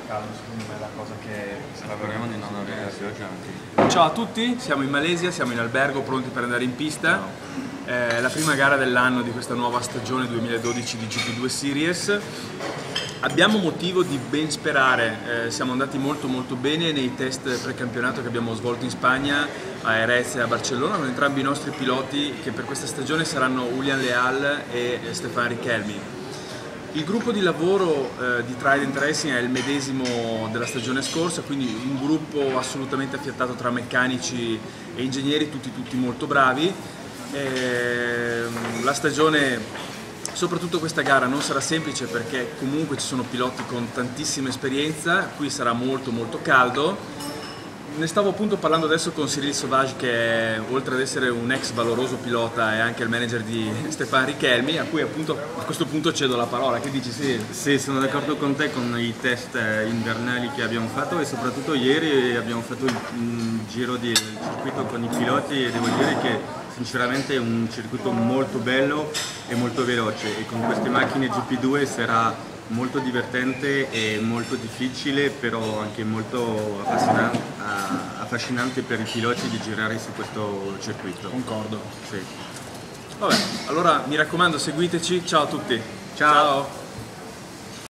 caldo, secondo me è la cosa che Speriamo di non avere la pioggia anche. Ciao a tutti, siamo in Malesia, siamo in albergo pronti per andare in pista. È la prima gara dell'anno di questa nuova stagione 2012 di GP2 Series. Abbiamo motivo di ben sperare, siamo andati molto bene nei test precampionato che abbiamo svolto in Spagna, a Jerez e a Barcellona, con entrambi i nostri piloti che per questa stagione saranno Julián Leal e Stéphane Richelmy. Il gruppo di lavoro di Trident Racing è il medesimo della stagione scorsa, quindi un gruppo assolutamente affiatato tra meccanici e ingegneri, tutti molto bravi. La stagione, soprattutto questa gara, non sarà semplice perché comunque ci sono piloti con tantissima esperienza, qui sarà molto caldo. Ne stavo appunto parlando adesso con Cyril Sauvage, che è, oltre ad essere un ex valoroso pilota, è anche il manager di Stéphane Richelmy, a cui appunto a questo punto cedo la parola. Che dici? Sì, sono d'accordo con te con i test invernali che abbiamo fatto, e soprattutto ieri abbiamo fatto il giro del circuito con i piloti, e devo dire che sinceramente è un circuito molto bello e molto veloce, e con queste macchine GP2 sarà molto divertente e molto difficile, però anche molto affascinante per i piloti di girare su questo circuito. Concordo. Sì. Vabbè, allora mi raccomando, seguiteci. Ciao a tutti. Ciao.